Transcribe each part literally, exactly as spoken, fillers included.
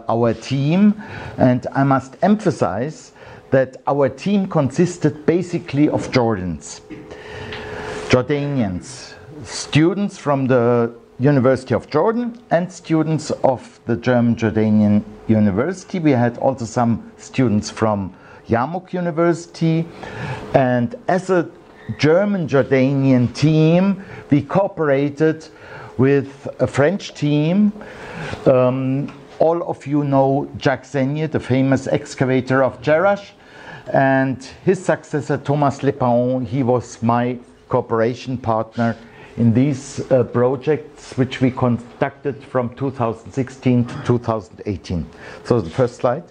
our team, and I must emphasize that our team consisted basically of Jordans, Jordanians, students from the University of Jordan and students of the German Jordanian University. We had also some students from Yarmouk University, and as a German Jordanian team we cooperated with a French team. Um, all of you know Jacques Seigne, the famous excavator of Jerash, and his successor Thomas, he was my cooperation partner in these uh, projects which we conducted from two thousand sixteen to two thousand eighteen. So the first slide.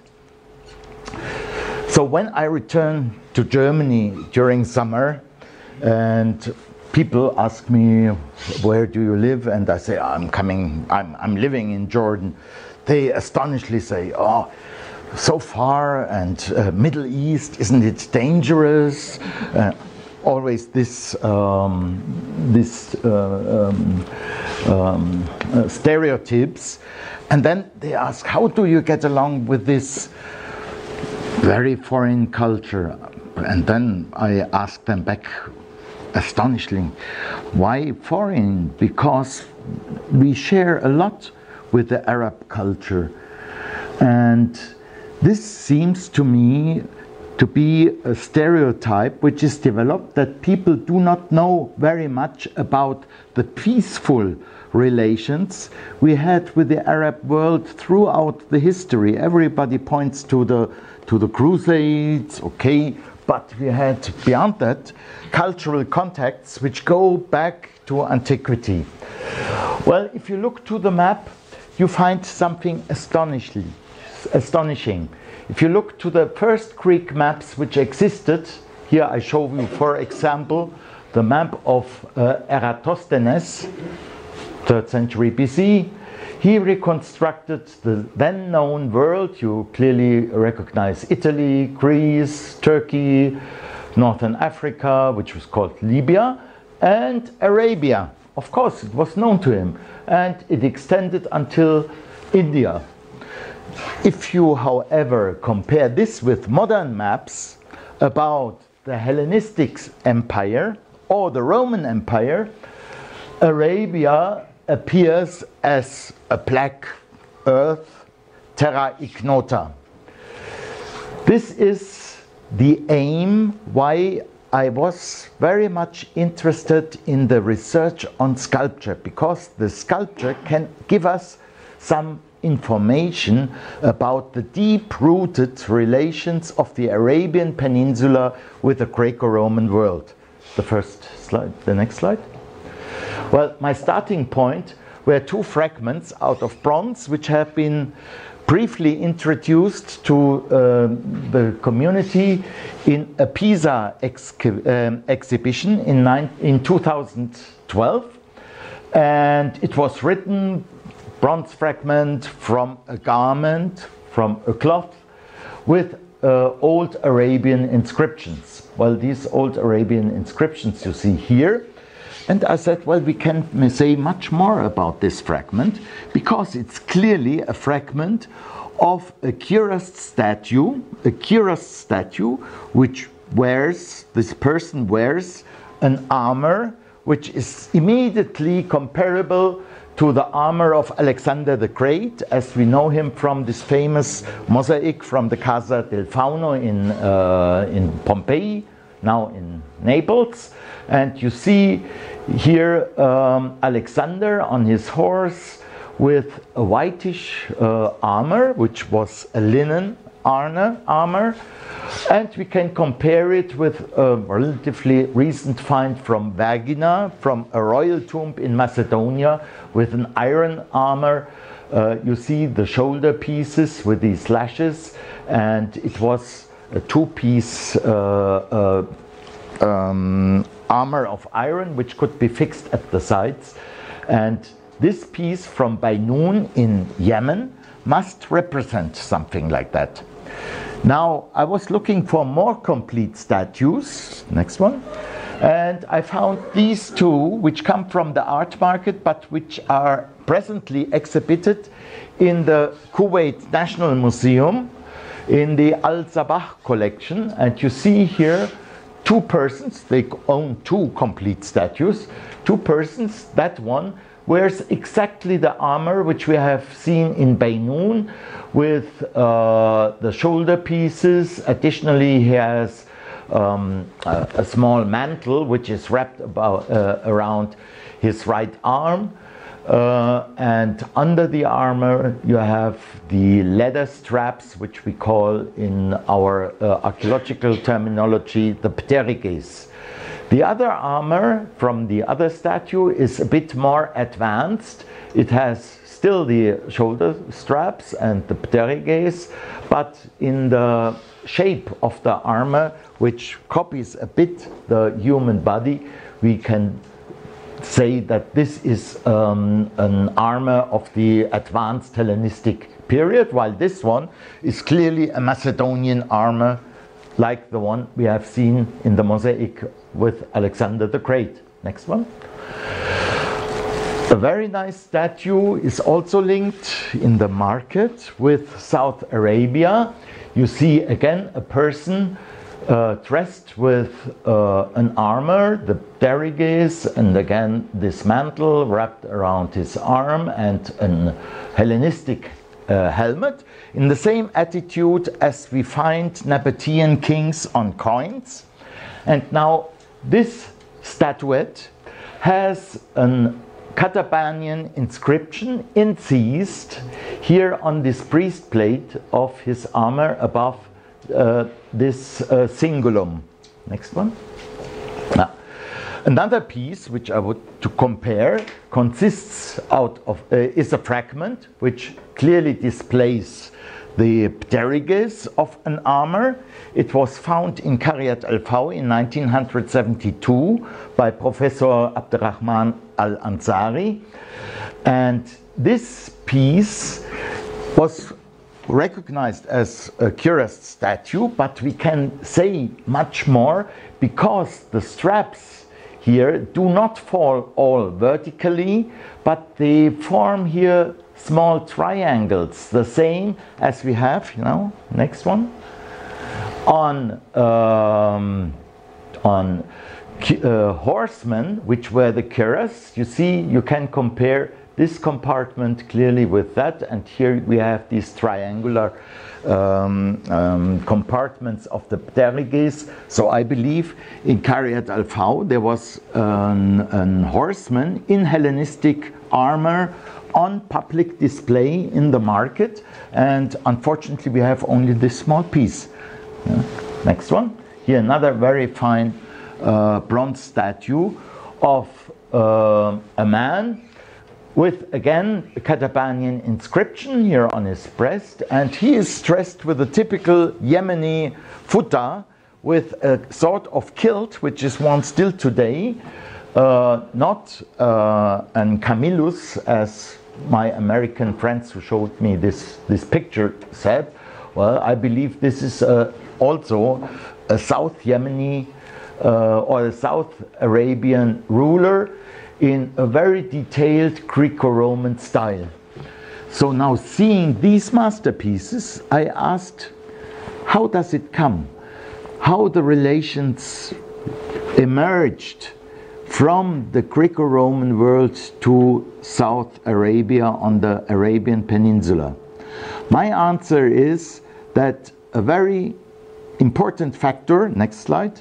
So when I returned to Germany during summer and people ask me, where do you live? And I say, I'm coming, I'm, I'm living in Jordan. They astonishingly say, oh, so far, and uh, Middle East, isn't it dangerous? Uh, always this, um, this uh, um, um, uh, stereotypes. And then they ask, how do you get along with this very foreign culture? And then I ask them back, astonishingly, why foreign? Because we share a lot with the Arab culture, and this seems to me to be a stereotype which is developed, that people do not know very much about the peaceful relations we had with the Arab world throughout the history. Everybody points to the to the Crusades, okay, but we had beyond that cultural contacts which go back to antiquity. Well, if you look to the map, you find something astonishing. astonishing. If you look to the first Greek maps which existed, here I show you, for example, the map of uh, Eratosthenes, third century B C. He reconstructed the then known world. You clearly recognize Italy, Greece, Turkey, Northern Africa, which was called Libya, and Arabia. Of course, it was known to him, and it extended until India. If you, however, compare this with modern maps about the Hellenistic Empire or the Roman Empire, Arabia appears as a black earth, terra ignota. This is the aim why I was very much interested in the research on sculpture, because the sculpture can give us some information about the deep-rooted relations of the Arabian Peninsula with the Greco-Roman world. The first slide, the next slide. Well, my starting point were two fragments out of bronze which have been briefly introduced to uh, the community in a Pisa ex um, exhibition in, nine in two thousand twelve, and it was written bronze fragment from a garment, from a cloth, with uh, old Arabian inscriptions. Well, these old Arabian inscriptions you see here. And I said, well, we can say much more about this fragment, because it's clearly a fragment of a cuirassed statue, a cuirassed statue which wears, this person wears an armor which is immediately comparable to the armor of Alexander the Great, as we know him from this famous mosaic from the Casa del Fauno in, uh, in Pompeii, now in Naples. And you see here um, Alexander on his horse with a whitish uh, armor, which was a linen armor, and we can compare it with a relatively recent find from Vergina, from a royal tomb in Macedonia, with an iron armor. Uh, you see the shoulder pieces with these lashes, and it was a two-piece uh, uh, um, armor of iron which could be fixed at the sides. And this piece from Bainoun in Yemen must represent something like that. Now, I was looking for more complete statues, next one, and I found these two which come from the art market but which are presently exhibited in the Kuwait National Museum in the Al-Sabah collection. And you see here two persons, they own two complete statues, two persons. That one wears exactly the armor which we have seen in Bainoun, with uh, the shoulder pieces. Additionally, he has um, a, a small mantle which is wrapped about, uh, around his right arm. Uh, and under the armor you have the leather straps, which we call in our uh, archaeological terminology the pteryges. The other armor from the other statue is a bit more advanced. It has still the shoulder straps and the pteryges, but in the shape of the armor, which copies a bit the human body, we can say that this is um, an armor of the advanced Hellenistic period, while this one is clearly a Macedonian armor, like the one we have seen in the mosaic with Alexander the Great. Next one. A very nice statue is also linked in the market with South Arabia. You see again a person Uh, dressed with uh, an armor, the pteryges, and again this mantle wrapped around his arm, and an Hellenistic uh, helmet, in the same attitude as we find Nabatean kings on coins. And now this statuette has a Katabanian inscription incised here on this breastplate of his armor above Uh, this uh, cingulum. Next one. Now, another piece which I would to compare consists out of uh, is a fragment which clearly displays the pteryges of an armor. It was found in Qaryat al-Faw in nineteen seventy-two by Professor Abderrahman al-Ansari, and this piece was recognized as a cuirassed statue, but we can say much more, because the straps here do not fall all vertically, but they form here small triangles, the same as we have, you know, next one, on um, on uh, horsemen, which were the cuirass. You see, you can compare this compartment clearly with that, and here we have these triangular um, um, compartments of the pteryges. So I believe in Qaryat al-Faw there was an, an horseman in Hellenistic armor on public display in the market, and unfortunately we have only this small piece. Yeah. Next one. Here another very fine uh, bronze statue of uh, a man with again a Katabanian inscription here on his breast, and he is dressed with a typical Yemeni futa with a sort of kilt, which is worn still today, uh, not uh, an camillus as my American friends who showed me this, this picture said. Well, I believe this is uh, also a South Yemeni uh, or a South Arabian ruler in a very detailed Greco-Roman style. So now, seeing these masterpieces, I asked, how does it come? How the relations emerged from the Greco-Roman world to South Arabia on the Arabian Peninsula? My answer is that a very important factor, next slide,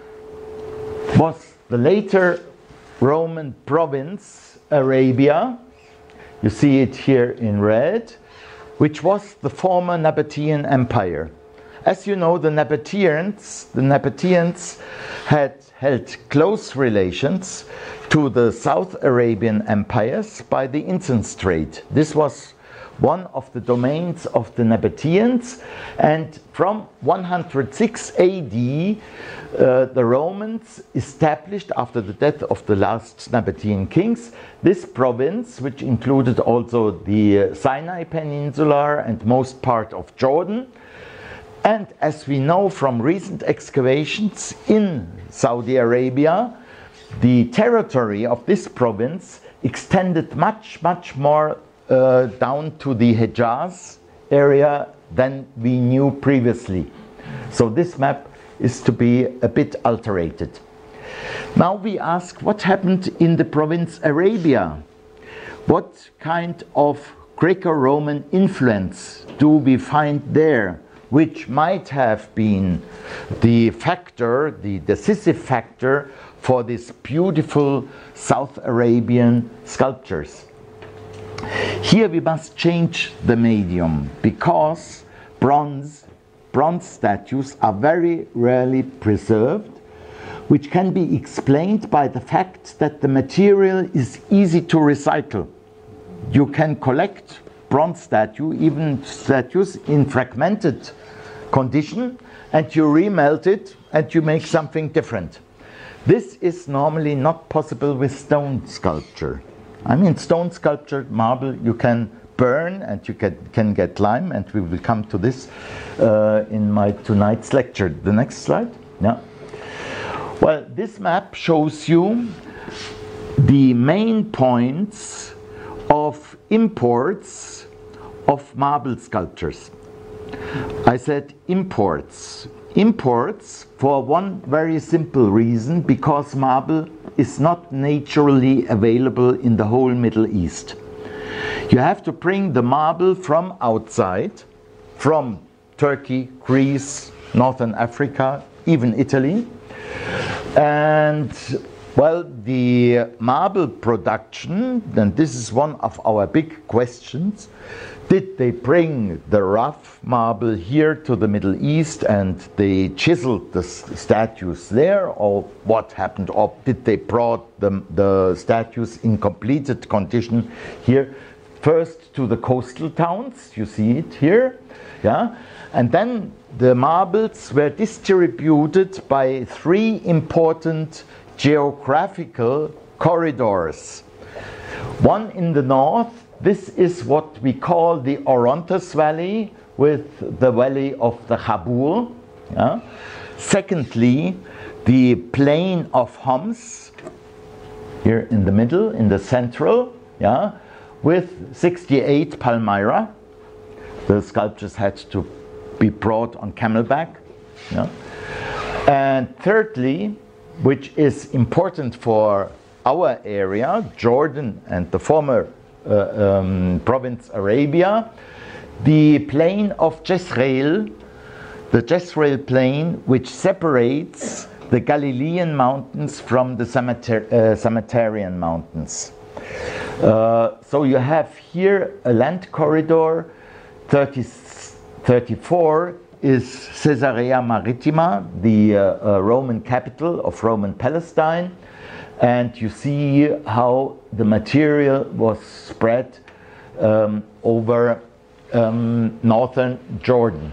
was the later Roman province Arabia. You see it here in red, which was the former Nabatean Empire. As you know, the Nabateans, the Nabateans had held close relations to the South Arabian empires by the incense trade. This was one of the domains of the Nabateans, and from one hundred six A D uh, the Romans established, after the death of the last Nabatean kings, this province, which included also the Sinai Peninsula and most part of Jordan. And as we know from recent excavations in Saudi Arabia, the territory of this province extended much, much more uh, down to the Hejaz area than we knew previously. So this map is to be a bit alterated. Now we ask, what happened in the province Arabia? What kind of Greco-Roman influence do we find there, which might have been the factor, the decisive factor for these beautiful South Arabian sculptures? Here we must change the medium, because bronze, bronze statues are very rarely preserved, which can be explained by the fact that the material is easy to recycle. You can collect bronze statue, even statues in fragmented condition, and you remelt it and you make something different. This is normally not possible with stone sculpture. I mean, stone sculpture, marble, you can burn and you can, can get lime, and we will come to this uh, in my tonight's lecture. The next slide. Yeah. Well, this map shows you the main points of imports of marble sculptures. I said imports. Imports for one very simple reason, because marble is not naturally available in the whole Middle East. You have to bring the marble from outside, from Turkey, Greece, Northern Africa, even Italy. And well, the marble production, and this is one of our big questions, did they bring the rough marble here to the Middle East and they chiseled the statues there, or what happened? Or did they brought the, the statues in completed condition here, first to the coastal towns, you see it here, yeah, and then the marbles were distributed by three important geographical corridors. One in the north, this is what we call the Orontes Valley, with the valley of the Habur. Yeah. Secondly, the plain of Homs, here in the middle, in the central, yeah, with sixty-eight Palmyra. The sculptures had to be brought on camelback. Yeah. And thirdly, which is important for our area, Jordan and the former uh, um, province Arabia, the plain of Jezreel, the Jezreel plain, which separates the Galilean mountains from the Samar- uh, Samaritan mountains. Uh, so you have here a land corridor. thirty, thirty-four is Caesarea Maritima, the uh, uh, Roman capital of Roman Palestine, and you see how the material was spread um, over um, northern Jordan.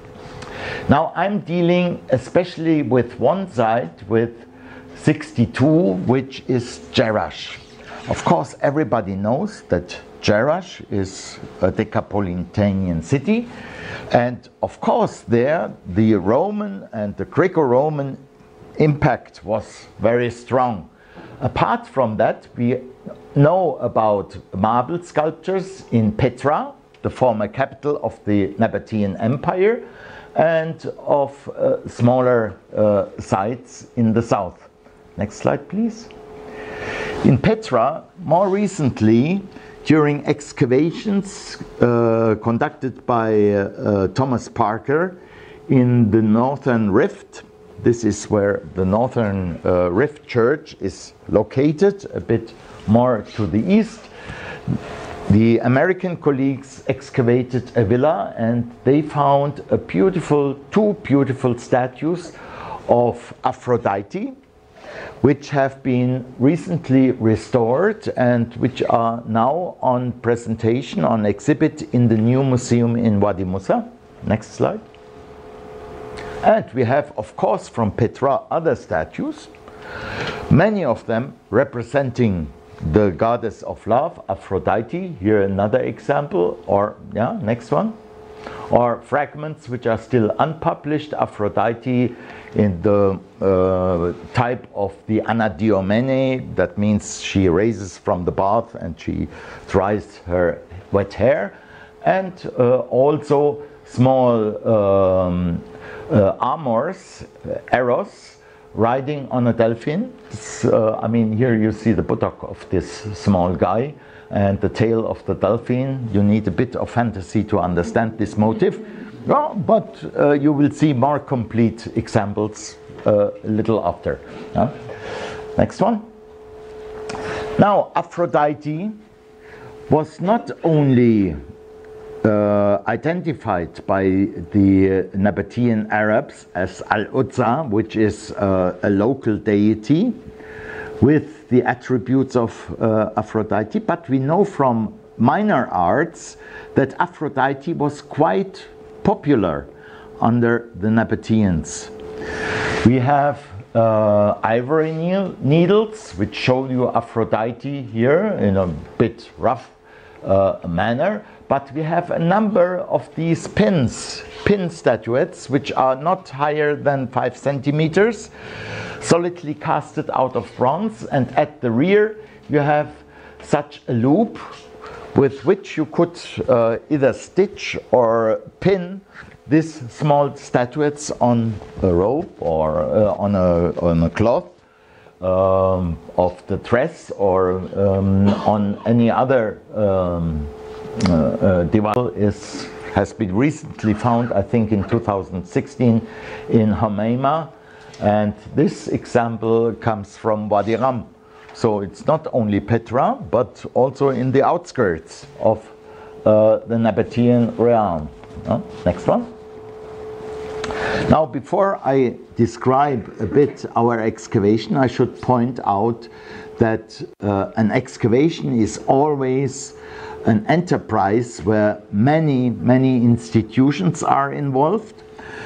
Now I'm dealing especially with one site, with sixty-two, which is Jerash. Of course, everybody knows that Jerash is a Decapolitanian city, and of course there the Roman and the Greco-Roman impact was very strong. Apart from that, we know about marble sculptures in Petra, the former capital of the Nabatean Empire, and of uh, smaller uh, sites in the south. Next slide, please. In Petra, more recently, during excavations uh, conducted by uh, uh, Thomas Parker in the Northern Rift, this is where the Northern uh, Rift Church is located, a bit more to the east. The American colleagues excavated a villa and they found a beautiful, two beautiful statues of Aphrodite, which have been recently restored and which are now on presentation, on exhibit in the new museum in Wadi Musa. Next slide. And we have, of course, from Petra other statues, many of them representing the goddess of love, Aphrodite. Here another example, or yeah, next one. or fragments which are still unpublished. Aphrodite in the uh, type of the Anadiomene, that means she raises from the bath and she dries her wet hair, and uh, also small um, uh, amors, Eros, riding on a dolphin. Uh, I mean, here you see the buttock of this small guy and the tail of the dolphin. You need a bit of fantasy to understand this motive. Well, but uh, you will see more complete examples uh, a little after. Uh, next one. Now, Aphrodite was not only uh, identified by the uh, Nabatean Arabs as Al-Uzza, which is uh, a local deity with the attributes of uh, Aphrodite, but we know from minor arts that Aphrodite was quite popular under the Nabateans. We have uh, ivory needles which show you Aphrodite here in a bit rough uh, manner, but we have a number of these pins, pin statuettes, which are not higher than five centimeters, solidly casted out of bronze, and at the rear you have such a loop with which you could uh, either stitch or pin these small statuettes on a rope or uh, on, a, on a cloth um, of the dress, or um, on any other um, uh, uh, device. Is, has been recently found, I think in two thousand sixteen, in Hamza, and this example comes from Wadi Ram. So it's not only Petra, but also in the outskirts of uh, the Nabatean realm. Uh, next one. Now, before I describe a bit our excavation, I should point out that uh, an excavation is always an enterprise where many, many institutions are involved.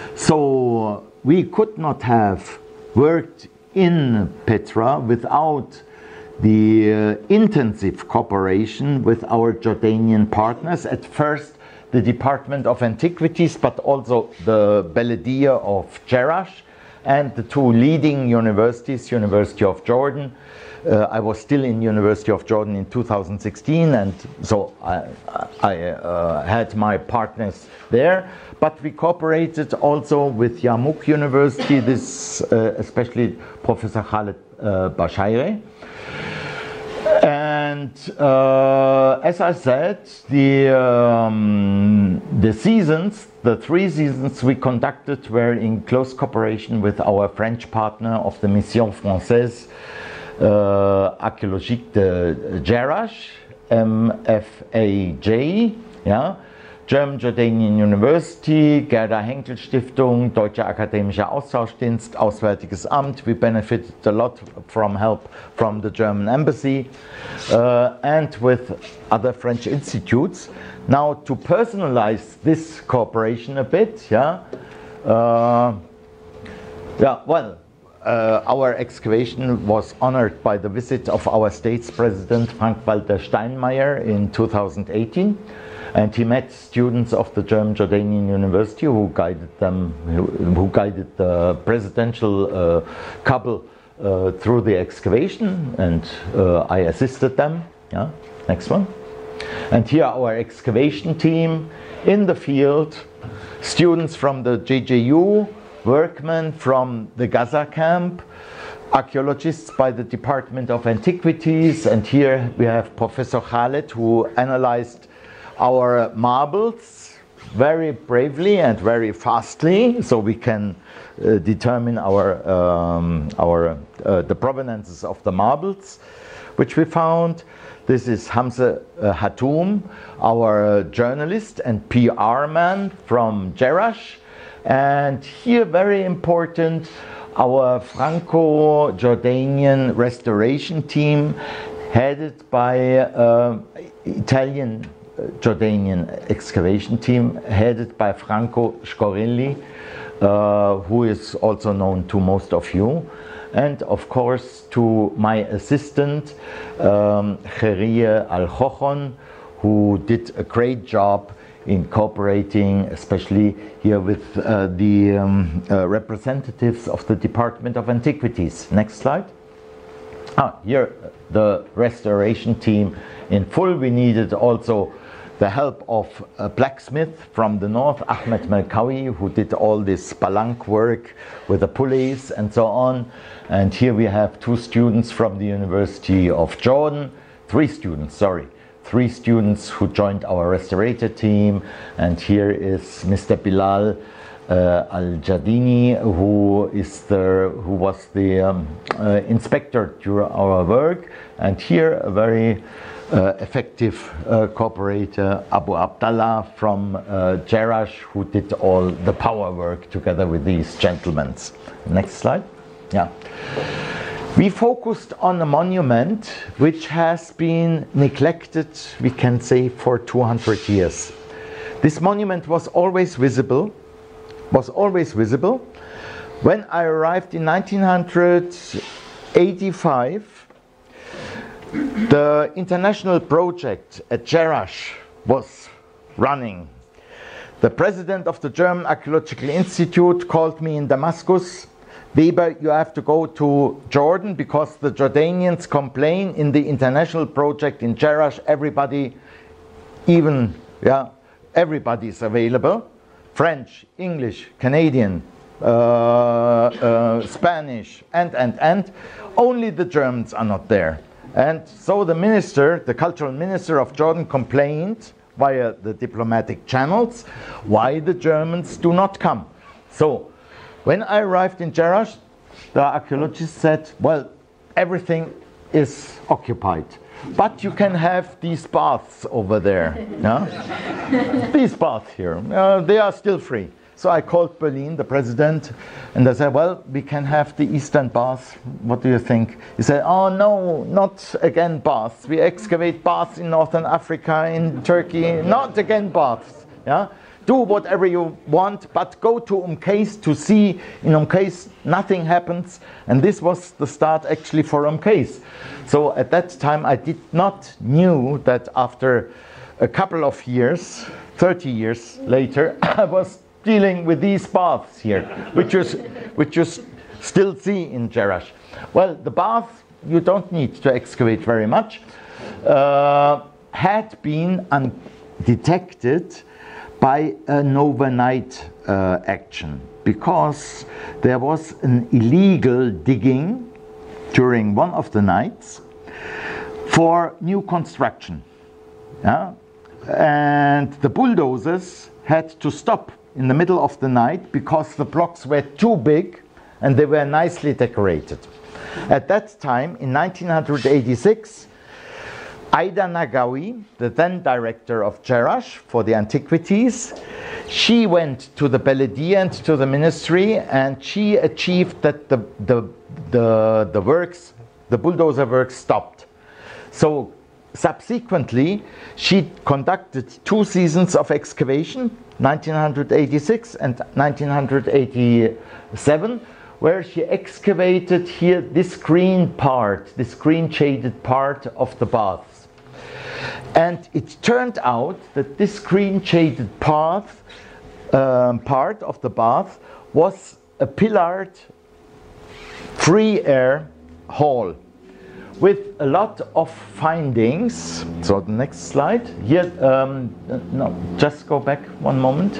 So we could not have worked in Petra without the uh, intensive cooperation with our Jordanian partners. At first, the Department of Antiquities, but also the Beledia of Jerash, and the two leading universities, University of Jordan. Uh, I was still in University of Jordan in two thousand sixteen, and so I, I uh, had my partners there. But we cooperated also with Yarmouk University, this uh, especially Professor Khaled uh, Bashaire. And uh, as I said, the, um, the seasons, the three seasons we conducted were in close cooperation with our French partner of the Mission Française uh, Archaeological de Jerash, M F A J, yeah, German Jordanian University, Gerda Henkel Stiftung, Deutscher Akademischer Austauschdienst, Auswärtiges Amt. We benefited a lot from help from the German embassy uh, and with other French institutes. Now, to personalize this cooperation a bit, yeah, uh, yeah, well, uh, our excavation was honored by the visit of our state's president, Frank-Walter Steinmeier, in two thousand eighteen. And he met students of the German Jordanian University who guided them, who, who guided the presidential uh, couple uh, through the excavation, and uh, I assisted them. Yeah, next one. And here our excavation team in the field, students from the J J U, workmen from the Gaza camp, archaeologists by the Department of Antiquities, and here we have Professor Khaled, who analyzed our marbles very bravely and very fastly, so we can uh, determine our, um, our, uh, the provenances of the marbles which we found. This is Hamza uh, Atuom, our journalist and P R man from Jerash, and here very important, our Franco-Jordanian restoration team headed by uh, Italian Jordanian excavation team headed by Franco Scorilli, uh, who is also known to most of you, and of course to my assistant um, Kharia Al-Khokhon, who did a great job in cooperating, especially here with uh, the um, uh, representatives of the Department of Antiquities. Next slide. Ah, here the restoration team in full. We needed also the help of a blacksmith from the north, Ahmed Melkawi, who did all this palanque work with the pulleys and so on. And here we have two students from the University of Jordan, three students, sorry, three students who joined our restorator team. And here is Mister Bilal uh, Al-Jadini, who is the who was the um, uh, inspector during our work. And here a very Uh, effective uh, cooperator, Abu Abdallah from uh, Jerash, who did all the power work together with these gentlemen. Next slide. Yeah. We focused on a monument which has been neglected, we can say, for two hundred years. This monument was always visible, was always visible. When I arrived in nineteen eighty-five, the international project at Jerash was running. The president of the German Archaeological Institute called me in Damascus. Weber, you have to go to Jordan because the Jordanians complain in the international project in Jerash. Everybody, even, yeah, everybody is available. French, English, Canadian, uh, uh, Spanish, and, and, and. Only the Germans are not there. And so the minister, the cultural minister of Jordan, complained via the diplomatic channels why the Germans do not come. So when I arrived in Jerash, the archaeologist said, well, everything is occupied, but you can have these baths over there. Yeah? These baths here, uh, they are still free. So I called Berlin, the president, and I said, well, we can have the Eastern baths. What do you think? He said, oh, no, not again baths. We excavate baths in Northern Africa, in Turkey, not again baths. Yeah? Do whatever you want, but go to Umkase to see. In Umkase, nothing happens. And this was the start actually for Umkase. So at that time, I did not knew that after a couple of years, thirty years later, I was dealing with these baths here, which you, which you still see in Jerash. Well, the bath, you don't need to excavate very much, uh, had been undetected by an overnight uh, action, because there was an illegal digging during one of the nights for new construction. Yeah? And the bulldozers had to stop in the middle of the night because the blocks were too big and they were nicely decorated. At that time, in nineteen eighty-six, Aida Nagawi, the then director of Jerash for the antiquities, she went to the Beledia and to the ministry, and she achieved that the, the, the, the works, the bulldozer works stopped. So subsequently, she conducted two seasons of excavation, nineteen eighty-six and nineteen eighty-seven, where she excavated here this green part, this green shaded part of the baths. And it turned out that this green shaded path, um, part of the bath was a pillared free air hall with a lot of findings. So the next slide. Here, um, no, just go back one moment.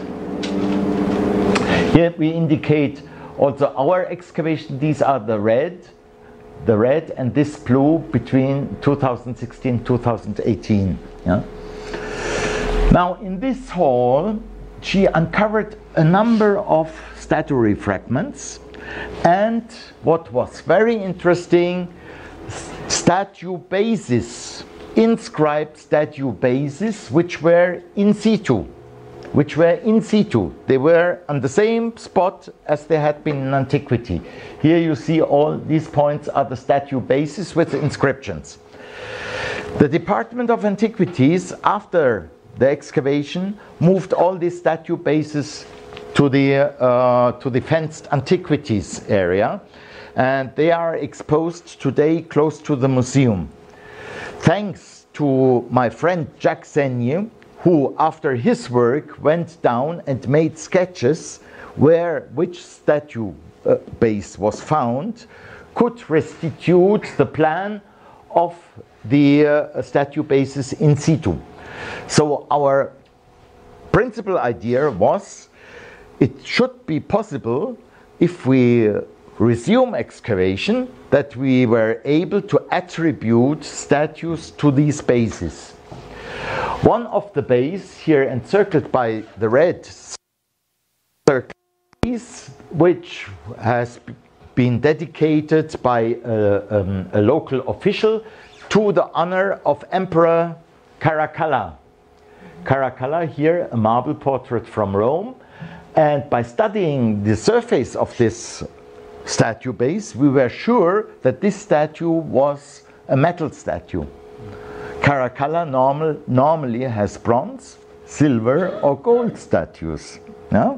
Here we indicate also our excavation. These are the red, the red and this blue between two thousand sixteen and two thousand eighteen. Yeah? Now in this hall, she uncovered a number of statuary fragments, and what was very interesting, statue bases, inscribed statue bases, which were in situ, which were in situ. They were on the same spot as they had been in antiquity. Here you see all these points are the statue bases with inscriptions. The Department of Antiquities, after the excavation, moved all these statue bases to the, uh, to the fenced antiquities area. And they are exposed today close to the museum. Thanks to my friend Jacques Seigne, who after his work went down and made sketches where which statue uh, base was found, could restitute the plan of the uh, statue bases in situ. So our principal idea was it should be possible, if we resume excavation, that we were able to attribute statues to these bases. One of the bases here encircled by the red circle, which has been dedicated by a, um, a local official to the honor of Emperor Caracalla. Caracalla here, a marble portrait from Rome, and by studying the surface of this statue base, we were sure that this statue was a metal statue. Caracalla normal, normally has bronze, silver or gold statues. Yeah?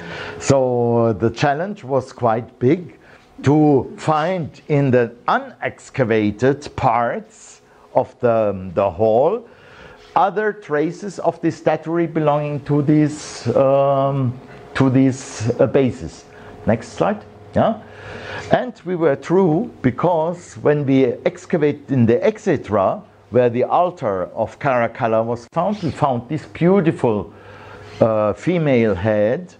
So the challenge was quite big to find in the unexcavated parts of the, the hall other traces of this statuary belonging to these, um, to these uh, bases. Next slide. Yeah? And we were true, because when we excavate in the Exetra, where the altar of Caracalla was found, we found this beautiful uh, female head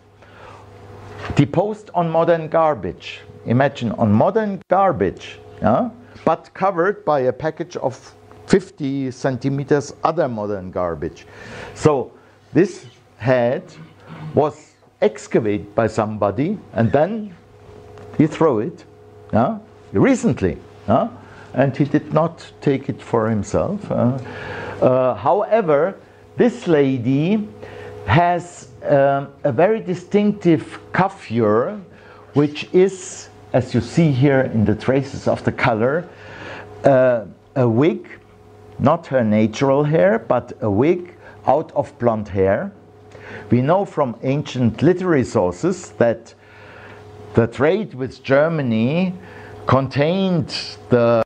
deposed on modern garbage. Imagine, on modern garbage, yeah? But covered by a package of fifty centimeters other modern garbage. So this head was excavated by somebody, and then he threw it, yeah? Recently, yeah? And he did not take it for himself. Uh, uh, however, this lady has um, a very distinctive coiffure, which is, as you see here in the traces of the color, uh, a wig, not her natural hair, but a wig out of blonde hair. We know from ancient literary sources that the trade with Germany contained the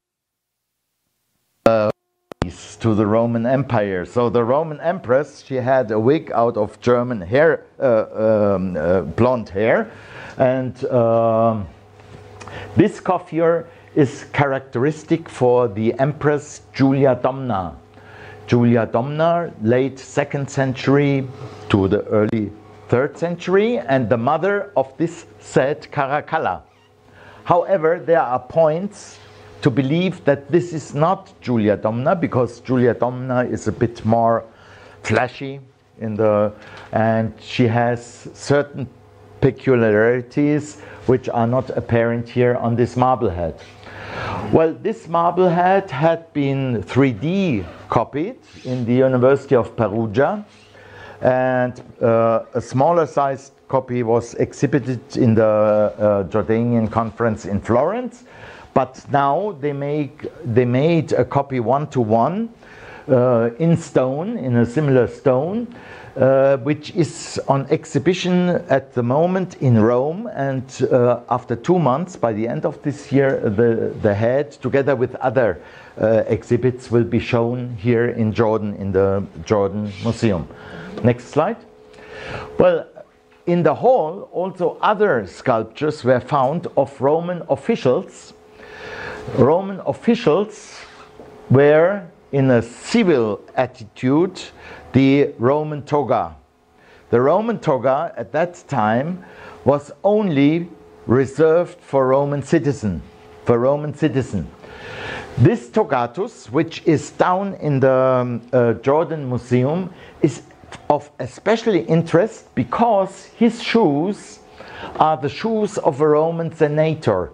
uh, to the Roman Empire. So the Roman Empress, she had a wig out of German hair, uh, um, uh, blonde hair, and um, this coiffure is characteristic for the Empress Julia Domna. Julia Domna, late second century to the early third century, and the mother of this said Caracalla. However, there are points to believe that this is not Julia Domna, because Julia Domna is a bit more flashy in the, and she has certain peculiarities which are not apparent here on this marble head. Well, this marble head had been three D copied in the University of Perugia, and uh, a smaller sized copy was exhibited in the uh, Jordanian conference in Florence. But now they make they made a copy one to one uh, in stone, in a similar stone, uh, which is on exhibition at the moment in Rome. And uh, after two months, by the end of this year, the the head, together with other uh, exhibits, will be shown here in Jordan, in the Jordan Museum. Next slide. Well, in the hall, also other sculptures were found of Roman officials. Roman officials were in a civil attitude, the Roman toga. The Roman toga at that time was only reserved for Roman citizen, for Roman citizen. This togatus, which is down in the um, uh, Jordan Museum, is of especially interest because his shoes are the shoes of a Roman senator.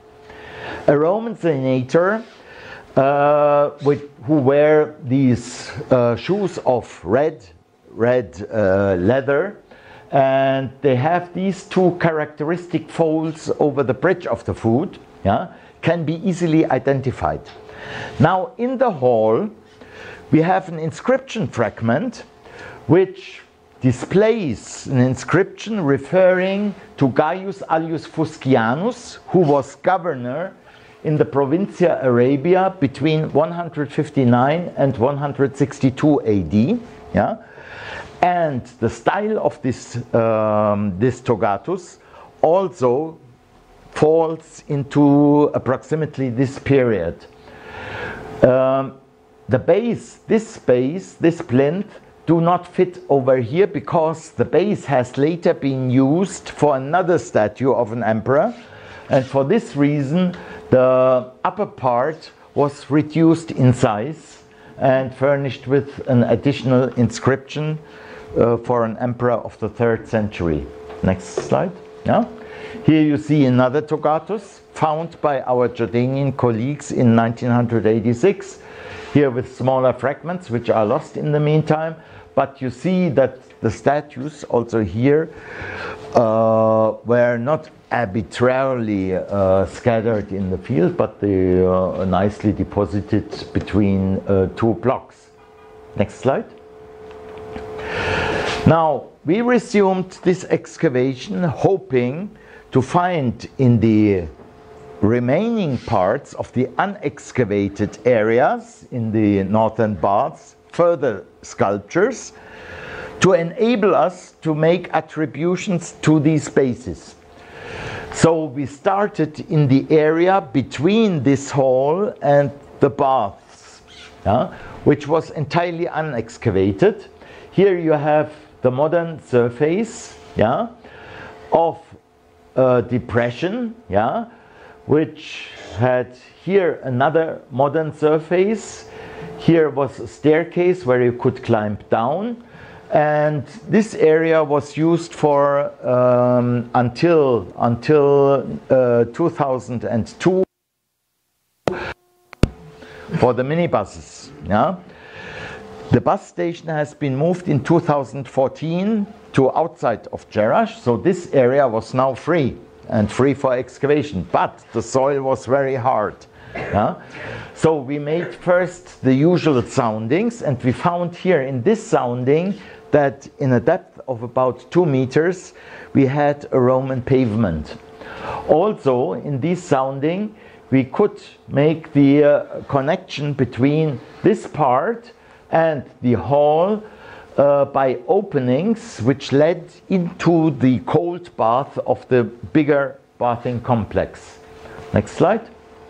A Roman senator uh, with, who wear these uh, shoes of red, red uh, leather, and they have these two characteristic folds over the bridge of the foot, yeah, can be easily identified. Now in the hall we have an inscription fragment which displays an inscription referring to Gaius Allius Fuscianus, who was governor in the Provincia Arabia between one hundred fifty-nine and one hundred sixty-two A D. Yeah? And the style of this, um, this Togatus also falls into approximately this period. Um, the base, this base, this plinth, do not fit over here because the base has later been used for another statue of an emperor, and for this reason the upper part was reduced in size and furnished with an additional inscription uh, for an emperor of the third century. Next slide. Yeah? Here you see another Togatus found by our Jordanian colleagues in nineteen eighty-six, here with smaller fragments which are lost in the meantime. But you see that the statues also here uh, were not arbitrarily uh, scattered in the field, but they uh, nicely deposited between uh, two blocks. Next slide. Now, we resumed this excavation hoping to find in the remaining parts of the unexcavated areas in the northern baths further sculptures to enable us to make attributions to these spaces. So we started in the area between this hall and the baths, yeah, which was entirely unexcavated. Here you have the modern surface, yeah, of a depression, yeah, which had here another modern surface. Here was a staircase where you could climb down, and this area was used for um, until until uh, two thousand two for the minibuses. Yeah, the bus station has been moved in two thousand fourteen to outside of Jerash, so this area was now free and free for excavation, but the soil was very hard. Yeah? So we made first the usual soundings, and we found here in this sounding that in a depth of about two meters we had a Roman pavement. Also in this sounding we could make the uh, connection between this part and the hall uh, by openings which led into the cold bath of the bigger bathing complex. Next slide.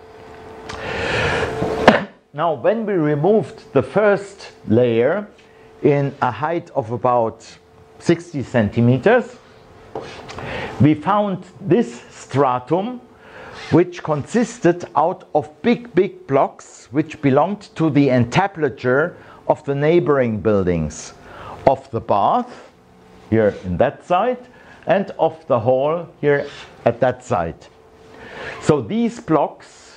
Now, when we removed the first layer in a height of about sixty centimeters, we found this stratum, which consisted out of big, big blocks which belonged to the entablature of the neighboring buildings, of the bath here in that side, and of the hall here at that side. So these blocks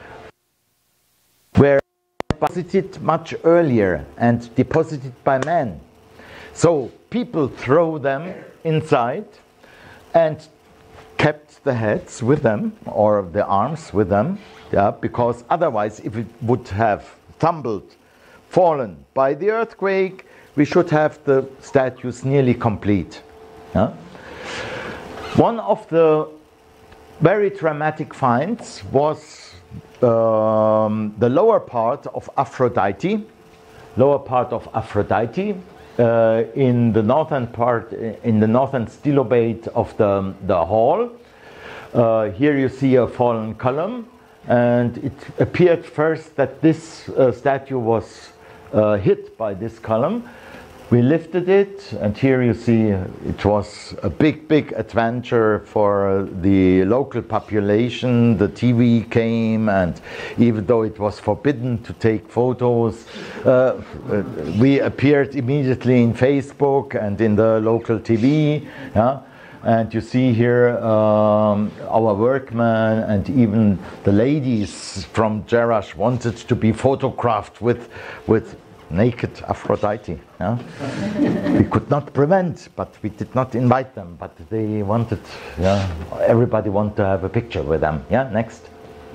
were deposited much earlier and deposited by men. So people throw them inside and kept the heads with them, or the arms with them, yeah, because otherwise if it would have tumbled, fallen by the earthquake, we should have the statues nearly complete. Yeah? One of the very dramatic finds was um, the lower part of Aphrodite, lower part of Aphrodite uh, in the northern part, in the northern stilobate of the, the hall. Uh, here you see a fallen column, and it appeared first that this uh, statue was uh, hit by this column. We lifted it, and here you see it was a big, big adventure for the local population. The T V came, and even though it was forbidden to take photos, uh, we appeared immediately in Facebook and in the local T V. Yeah? And you see here um, our workmen and even the ladies from Jerash wanted to be photographed with, with naked Aphrodite. Yeah? We could not prevent, but we did not invite them. But they wanted, yeah, everybody wanted to have a picture with them. Yeah, next.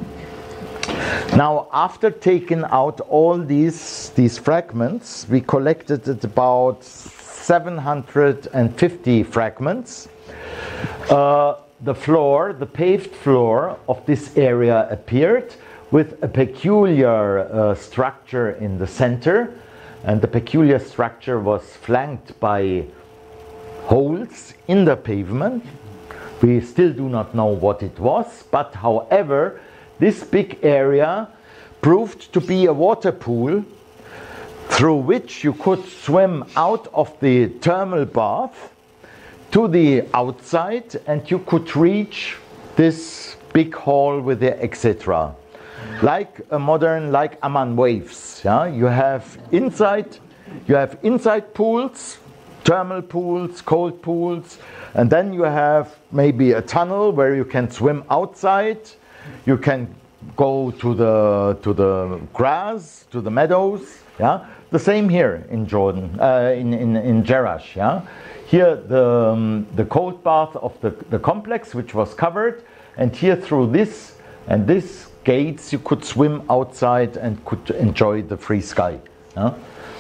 Now, after taking out all these these fragments, we collected at about seven hundred fifty fragments. Uh, the floor, the paved floor of this area appeared with a peculiar uh, structure in the center, and the peculiar structure was flanked by holes in the pavement. We still do not know what it was, but however, this big area proved to be a water pool through which you could swim out of the thermal bath to the outside, and you could reach this big hall with the et cetera. Like a modern, like Amman waves. Yeah? You have inside, you have inside pools, thermal pools, cold pools, and then you have maybe a tunnel where you can swim outside. You can go to the to the grass, to the meadows. Yeah, the same here in Jordan, uh, in in in Jerash. Yeah, here the um, the cold bath of the the complex, which was covered, and here through this and this gates you could swim outside and could enjoy the free sky. Yeah?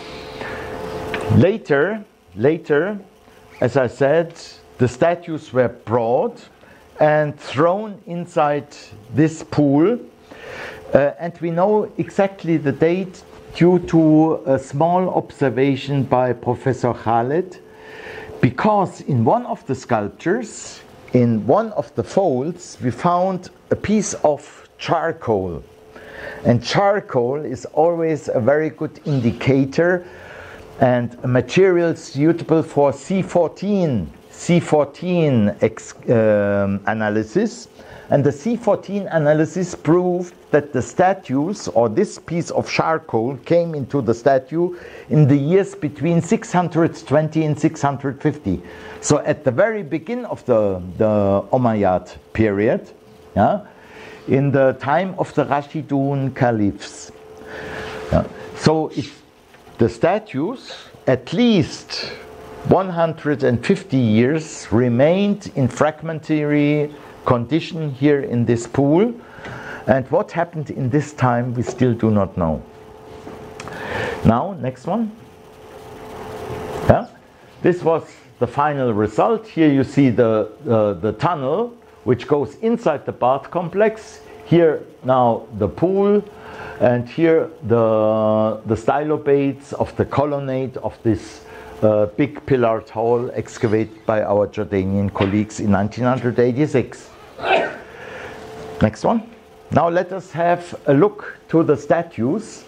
Later, later, as I said, the statues were brought and thrown inside this pool, uh, and we know exactly the date due to a small observation by Professor Khaled, because in one of the sculptures, in one of the folds, we found a piece of charcoal, and charcoal is always a very good indicator and a material suitable for C fourteen C fourteen ex, um, analysis, and the C fourteen analysis proved that the statues, or this piece of charcoal, came into the statue in the years between six hundred twenty and six hundred fifty. So at the very beginning of the, the Umayyad period, yeah, in the time of the Rashidun caliphs. Yeah. So it, the statues, at least one hundred fifty years, remained in fragmentary condition here in this pool, and what happened in this time we still do not know. Now, next one. Yeah. This was the final result. Here you see the, uh, the tunnel which goes inside the bath complex. Here now the pool, and here the, the stylobates of the colonnade of this uh, big pillared hall excavated by our Jordanian colleagues in nineteen eighty-six. Next one. Now let us have a look to the statues.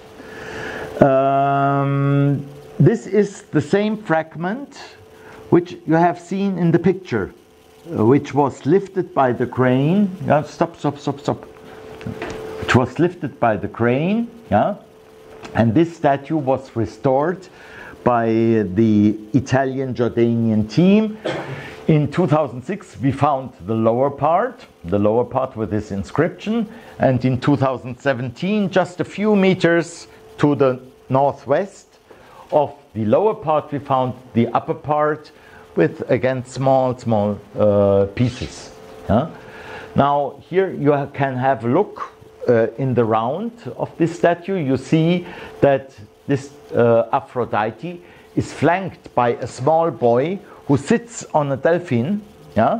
Um, this is the same fragment which you have seen in the picture, which was lifted by the crane. Yeah, stop, stop, stop, stop. Which was lifted by the crane. Yeah, and this statue was restored by the Italian Jordanian team. In two thousand six, we found the lower part, the lower part with this inscription, and in two thousand seventeen, just a few meters to the northwest of the lower part, we found the upper part with, again, small, small uh, pieces. Yeah? Now, here you can have a look uh, in the round of this statue. You see that this uh, Aphrodite is flanked by a small boy who sits on a dolphin. Yeah?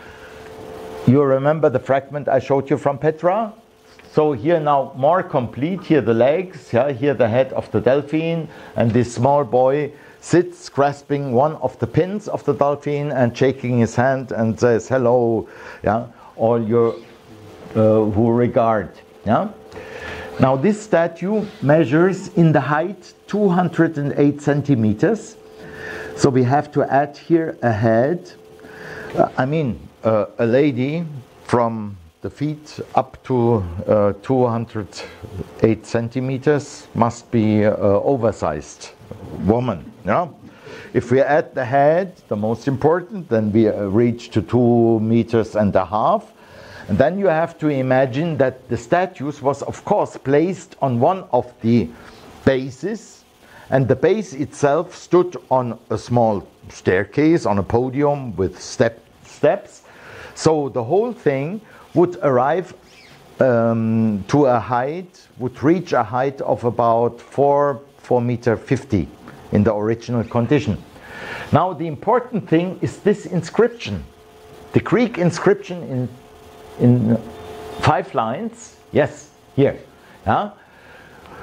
You remember the fragment I showed you from Petra? So here now more complete, here the legs, yeah? Here the head of the dolphin, and this small boy sits grasping one of the pins of the dolphin and shaking his hand and says, hello, yeah? All your uh, who regard. Yeah? Now this statue measures in the height two hundred eight centimeters. So we have to add here a head. Uh, I mean, uh, a lady from the feet up to uh, two hundred eight centimeters must be uh, oversized woman. Yeah? If we add the head, the most important, then we uh, reach to two meters and a half. And then you have to imagine that the statues was, of course, placed on one of the bases, and the base itself stood on a small staircase, on a podium with step, steps. So the whole thing would arrive um, to a height, would reach a height of about four, four meter fifty in the original condition. Now the important thing is this inscription, the Greek inscription in in five lines. Yes, here. Yeah?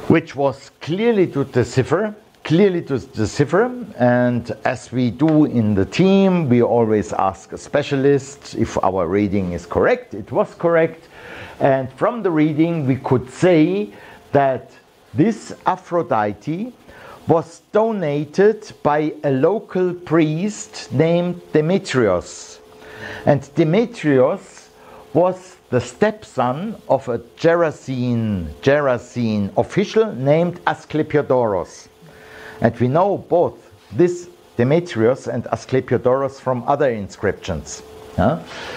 which was clearly to decipher, clearly to decipher, and as we do in the team, we always ask a specialist if our reading is correct. It was correct, and from the reading we could say that this Aphrodite was donated by a local priest named Demetrios, and Demetrios was the stepson of a Gerasene, Gerasene official named Asclepiodoros. And we know both this Demetrios and Asclepiodoros from other inscriptions. Huh?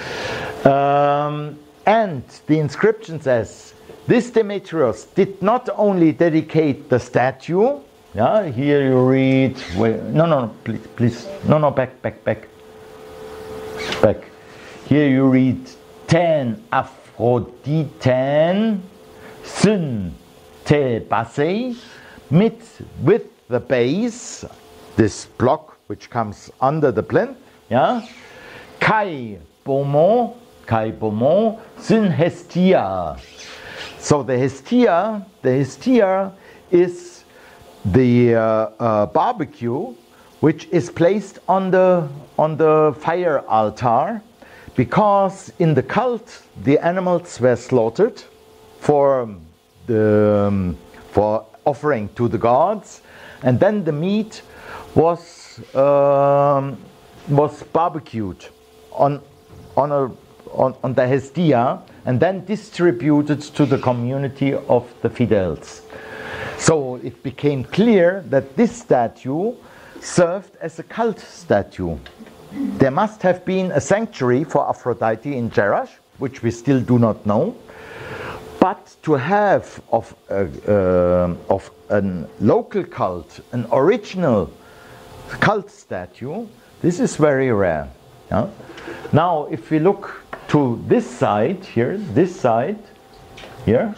Um, and the inscription says, this Demetrios did not only dedicate the statue, yeah, here you read, wait, no, no, no, please, please, no, no, back, back, back, back. Here you read, ten Aphroditen syn te basei, mit, with the base, this block which comes under the plinth, yeah, kai beaumont, kai beaumont syn hestia. So the hestia, the hestia is the uh, uh, barbecue which is placed on the on the fire altar, because in the cult the animals were slaughtered for the um, for offering to the gods, and then the meat was um, was barbecued on on a on, on the hestia and then distributed to the community of the fidels. So it became clear that this statue served as a cult statue. There must have been a sanctuary for Aphrodite in Jerash, which we still do not know. But to have of a, uh, of a local cult, an original cult statue, this is very rare. Yeah? Now, if we look to this side here, this side here,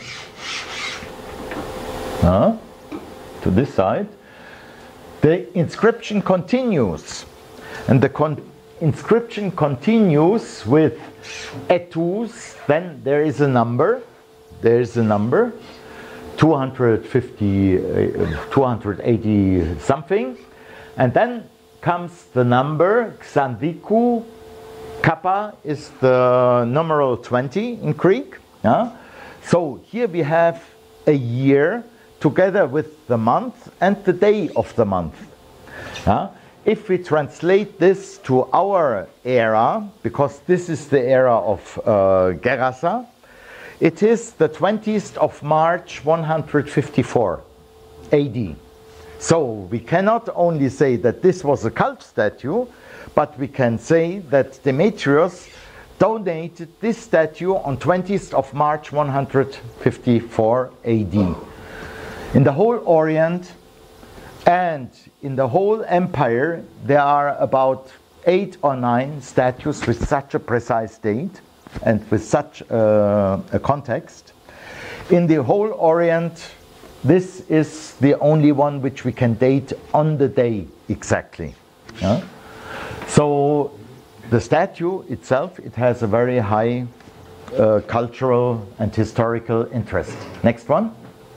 uh, to this side, the inscription continues, and the con inscription continues with etus. Then there is a number, there is a number, two hundred fifty, uh, two hundred eighty something, and then comes the number xanthiku. Kappa is the numeral twenty in Greek. Yeah? So here we have a year together with the month and the day of the month. Yeah? If we translate this to our era, because this is the era of uh, Gerasa, it is the twentieth of March one hundred fifty-four A D. So we cannot only say that this was a cult statue, but we can say that Demetrios donated this statue on twentieth of March one hundred fifty-four A D. In the whole Orient and in the whole empire, there are about eight or nine statues with such a precise date and with such a, a context. In the whole Orient, this is the only one which we can date on the day exactly. Yeah? So the statue itself, it has a very high uh, cultural and historical interest. Next one.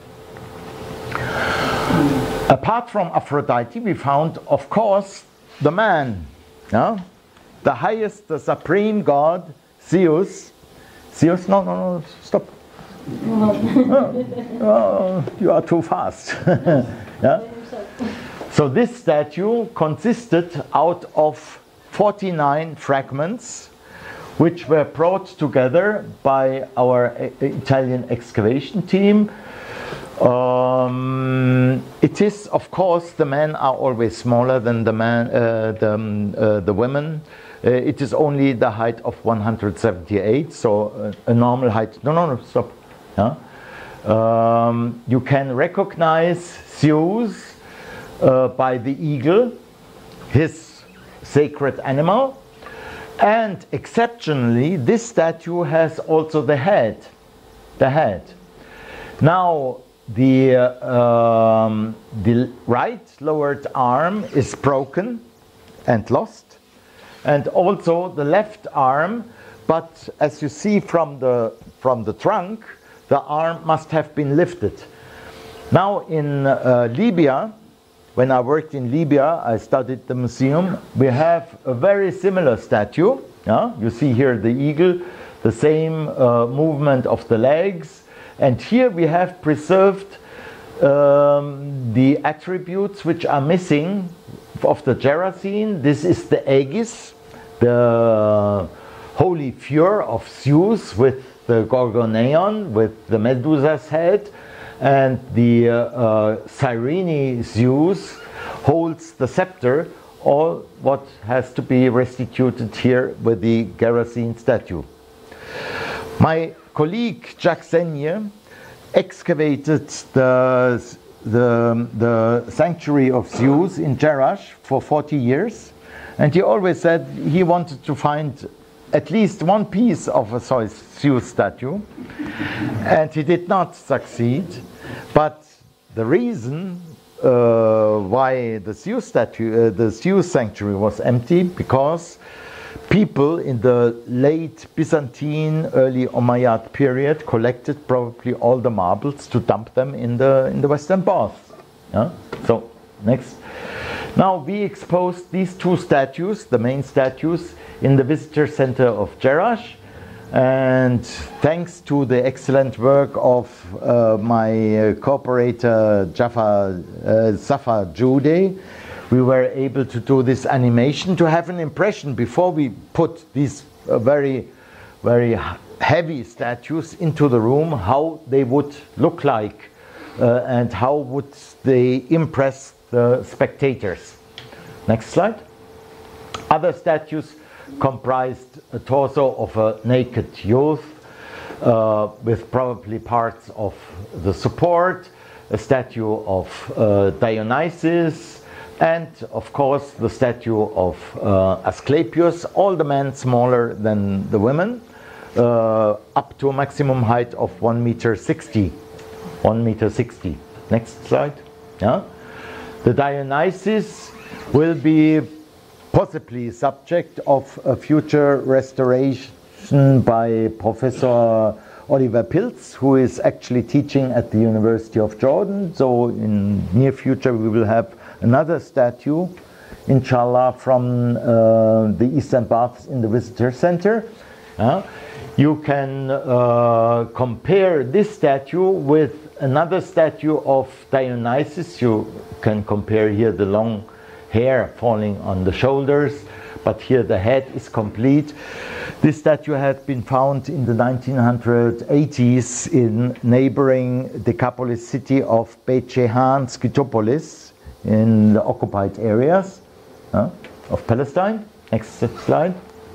Apart from Aphrodite, we found, of course, the man, yeah? The highest, the supreme god, Zeus. Zeus, no, no, no, stop. oh, oh, you are too fast. Yeah? So this statue consisted out of forty-nine fragments, which were brought together by our Italian excavation team. Um, it is, of course, the men are always smaller than the man, uh, the, um, uh, the women. Uh, it is only the height of one hundred seventy-eight, so uh, a normal height. No, no, no, stop. Yeah? Um, you can recognize Zeus uh, by the eagle, his sacred animal, and exceptionally, this statue has also the head. The head. Now, the uh, um, the right lowered arm is broken and lost, and also the left arm. But as you see from the from the trunk, the arm must have been lifted. Now in uh, Libya, when I worked in Libya, I studied the museum. We have a very similar statue. Yeah? You see here the eagle, the same uh, movement of the legs. And here we have preserved um, the attributes which are missing of the Jerash. This is the aegis, the holy figure of Zeus with the gorgoneon, with the Medusa's head. And the uh, uh, Cyrene Zeus holds the scepter, all what has to be restituted here with the Gerasene statue. My colleague Jacques Seigne excavated the, the, the sanctuary of Zeus in Jerash for forty years, and he always said he wanted to find at least one piece of a Zeus statue, and he did not succeed. But the reason uh, why the Zeus statue, uh, the Zeus sanctuary was empty, because people in the late Byzantine, early Umayyad period collected probably all the marbles to dump them in the in the Western Baths. Yeah? So next. Now we exposed these two statues, the main statues, in the visitor center of Jerash, and thanks to the excellent work of uh, my uh, cooperator Jaffa, uh, Safa Jude, we were able to do this animation to have an impression before we put these uh, very, very heavy statues into the room, how they would look like uh, and how would they impress the spectators. Next slide. Other statues comprised a torso of a naked youth uh, with probably parts of the support, a statue of uh, Dionysus, and of course the statue of uh, Asclepius, all the men smaller than the women, uh, up to a maximum height of one meter sixty. one meter sixty. Next slide. Yeah. The Dionysus will be possibly subject of a future restoration by Professor Oliver Pilz, who is actually teaching at the University of Jordan. So in near future we will have another statue, inshallah, from uh, the Eastern Baths in the visitor center. Uh, you can uh, compare this statue with another statue of Dionysus. You can compare here the long hair falling on the shoulders, but here the head is complete. This statue had been found in the nineteen eighties in neighboring Decapolis city of Beit Shehan, Skytopolis, in the occupied areas uh, of Palestine. Next slide.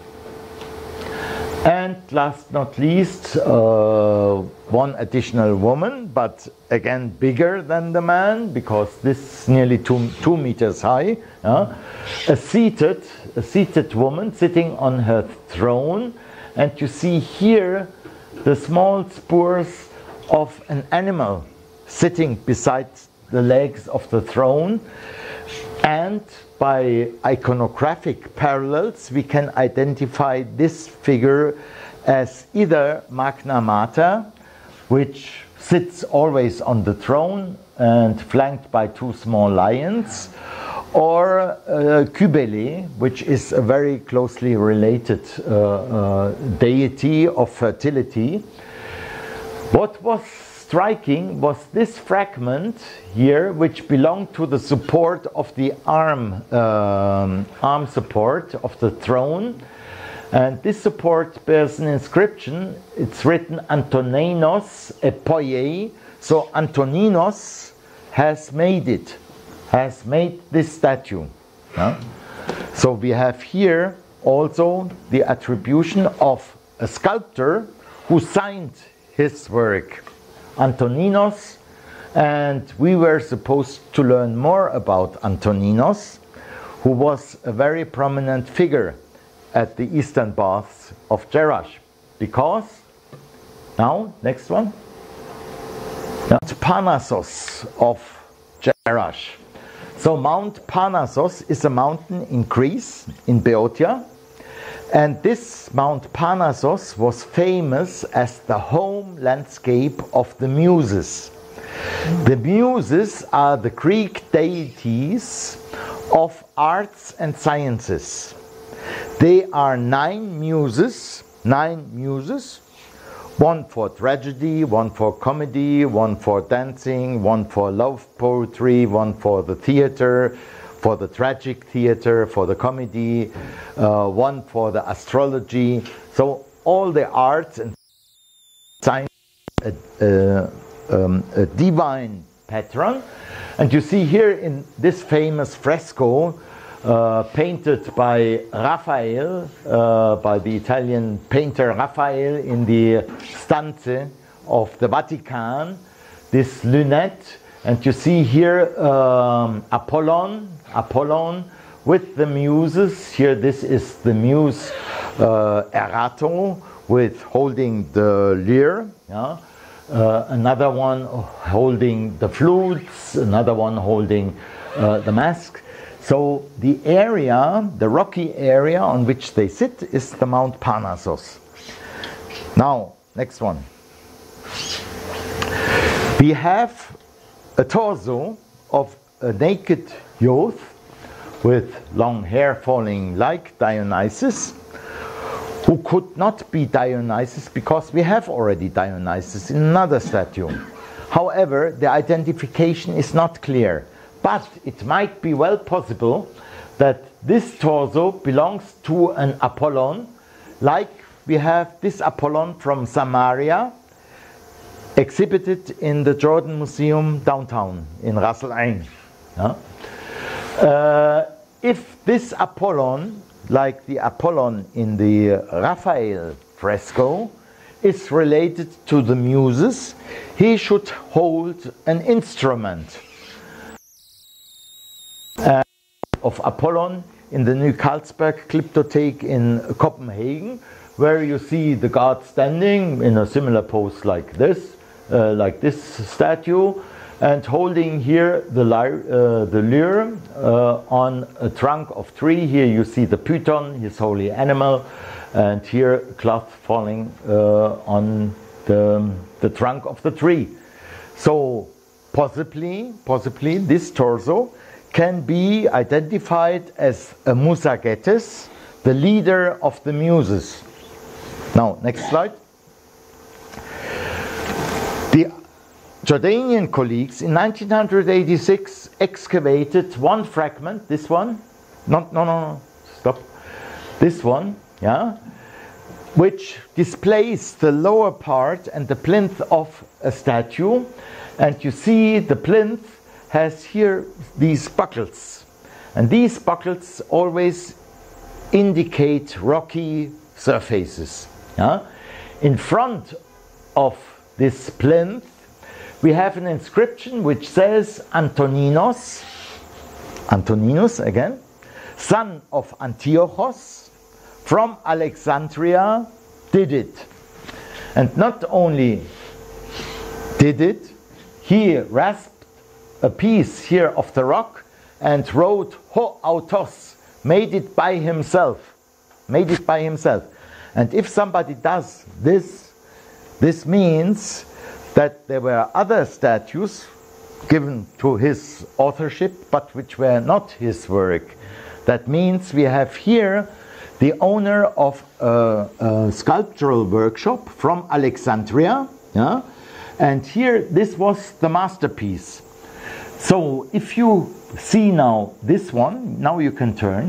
And last not least, uh, one additional woman, but again bigger than the man, because this is nearly two, two meters high. Uh, a seated, a seated woman sitting on her throne, and you see here the small spurs of an animal sitting beside the legs of the throne, and by iconographic parallels we can identify this figure as either Magna Mater, which sits always on the throne and flanked by two small lions, or uh, Cybele, which is a very closely related uh, uh, deity of fertility. What was striking was this fragment here, which belonged to the support of the arm, um, arm support of the throne. And this support bears an inscription. It's written Antoninos Epoiei. So Antoninos has made it, has made this statue. Yeah? So we have here also the attribution of a sculptor who signed his work, Antoninos, and we were supposed to learn more about Antoninos, who was a very prominent figure at the Eastern Baths of Jerash, because, now, next one, Mount Parnassus of Jerash. So Mount Parnassus is a mountain in Greece, in Boeotia, and this Mount Parnassus was famous as the home landscape of the Muses. The muses are the Greek deities of arts and sciences. They are nine muses, nine muses, one for tragedy, one for comedy, one for dancing, one for love poetry, one for the theater, for the tragic theater, for the comedy, uh, one for the astrology. So all the arts and science, a, a, um, a divine patron. And you see here in this famous fresco, uh, painted by Raphael, uh, by the Italian painter Raphael in the Stanze of the Vatican, this lunette. And you see here um, Apollon, Apollon with the muses. Here this is the muse uh, Erato with holding the lyre. Yeah? Uh, another one holding the flutes, another one holding uh, the mask. So the area, the rocky area on which they sit is the Mount Parnassus. Now, next one. We have a torso of a naked youth with long hair falling like Dionysus, who could not be Dionysus because we have already Dionysus in another statue. However, the identification is not clear, but it might be well possible that this torso belongs to an Apollon, like we have this Apollon from Samaria, exhibited in the Jordan Museum downtown in Ras Al Ain. Yeah? Uh, if this Apollon, like the Apollon in the Raphael fresco, is related to the muses, he should hold an instrument uh, of Apollon in the New Carlsberg Glyptothek in Copenhagen, where you see the god standing in a similar pose like this, uh, like this statue, and holding here the lyre, uh, the lyre uh, on a trunk of tree. Here you see the python, his holy animal, and here cloth falling uh, on the, the trunk of the tree. So possibly, possibly this torso can be identified as a Musagetes, the leader of the muses. Now, next slide. The Jordanian colleagues in nineteen eighty-six excavated one fragment, this one, not, no, no, no, stop, this one, yeah, which displays the lower part and the plinth of a statue, and you see the plinth has here these buckles, and these buckles always indicate rocky surfaces. Yeah? In front of this plinth we have an inscription which says Antoninos, Antoninus again, son of Antiochus, from Alexandria, did it. And not only did it, he rasped a piece here of the rock and wrote Ho autos, made it by himself, made it by himself. And if somebody does this, this means that there were other statues given to his authorship, but which were not his work. That means we have here the owner of a, a sculptural workshop from Alexandria, yeah? And here this was the masterpiece. So if you see now this one, now you can turn.